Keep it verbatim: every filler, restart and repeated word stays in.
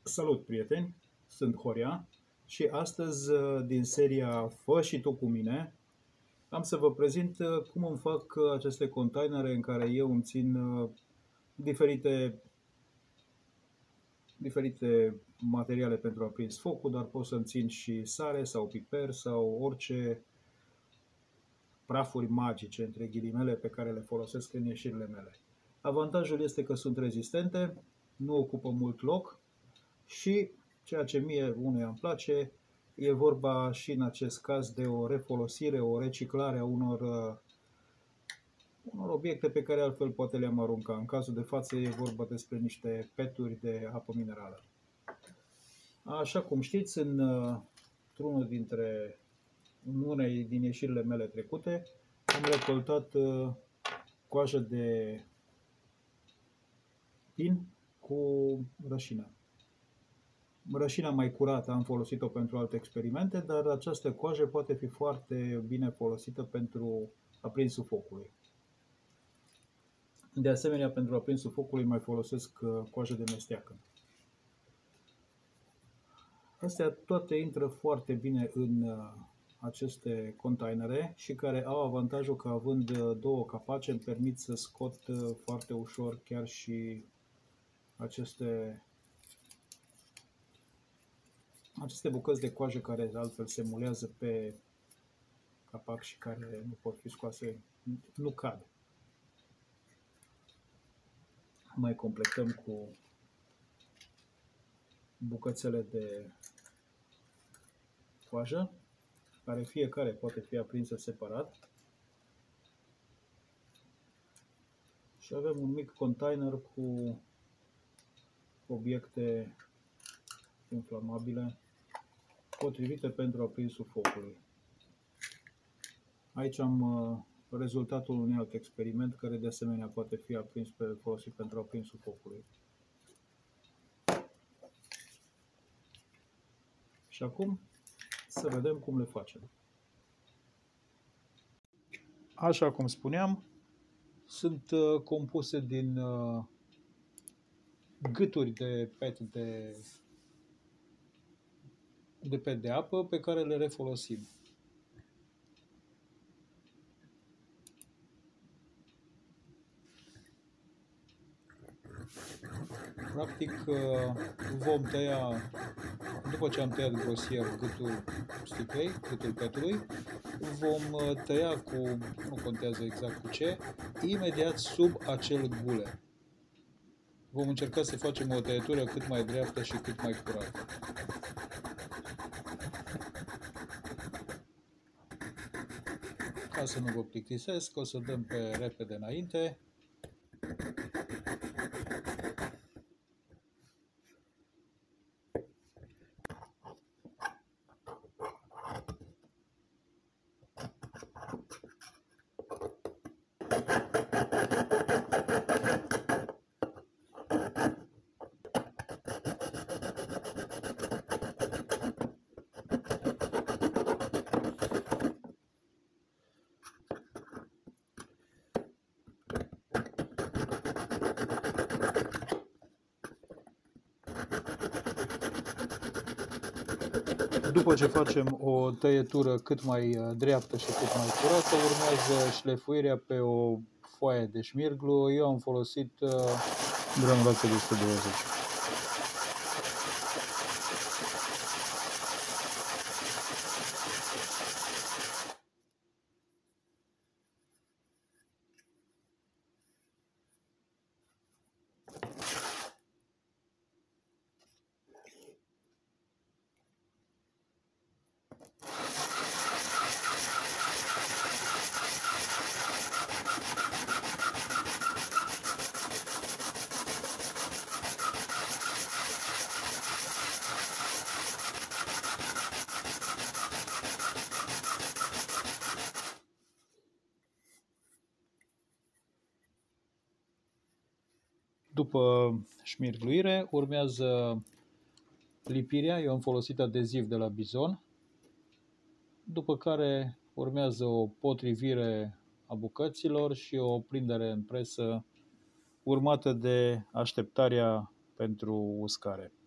Salut, prieteni! Sunt Horia și astăzi, din seria Fă și tu cu mine, am să vă prezint cum îmi fac aceste containere în care eu îmi țin diferite, diferite materiale pentru aprins focul, dar pot să-mi țin și sare sau piper sau orice prafuri magice, între ghilimele, pe care le folosesc în ieșirile mele. Avantajul este că sunt rezistente, nu ocupă mult loc și, ceea ce mie unuia îmi place, e vorba și în acest caz de o refolosire, o reciclare a unor, unor obiecte pe care altfel poate le-am arunca. În cazul de față e vorba despre niște peturi de apă minerală. Așa cum știți, în, într-unul dintre în unei din ieșirile mele trecute, am recoltat coajă de pin cu rășină. Rășina mai curată am folosit-o pentru alte experimente, dar această coajă poate fi foarte bine folosită pentru aprinsul focului. De asemenea, pentru aprinsul focului mai folosesc coajă de mesteacă. Astea toate intră foarte bine în aceste containere și care au avantajul că, având două capace, îmi permit să scot foarte ușor chiar și aceste aceste bucăți de coajă care altfel se mulează pe capac și care nu pot fi scoase, nu cad. Mai completăm cu bucățele de coajă, care fiecare poate fi aprinsă separat. Și avem un mic container cu obiecte inflamabile potrivite pentru aprinsul focului. Aici am rezultatul unui alt experiment care de asemenea poate fi aprins pe, folosit pentru aprinsul focului. Și acum să vedem cum le facem. Așa cum spuneam, sunt compuse din gâturi de pet de, de pet de apă pe care le refolosim. Practic vom tăia, după ce am tăiat grosier gâtul sticlei, gâtul petului, vom tăia cu, nu contează exact cu ce, imediat sub acel gule. Vom încerca să facem o tăietură cât mai dreaptă și cât mai curată. Ca să nu vă plictisesc, o să dăm pe repede înainte. După ce facem o tăietură cât mai dreaptă și cât mai curată, urmează șlefuirea pe o foaie de șmirglu. Eu am folosit granulație de o sută douăzeci. După șmirgluire, urmează lipirea. Eu am folosit adeziv de la Bizon, după care urmează o potrivire a bucăților și o prindere în presă, urmată de așteptarea pentru uscare.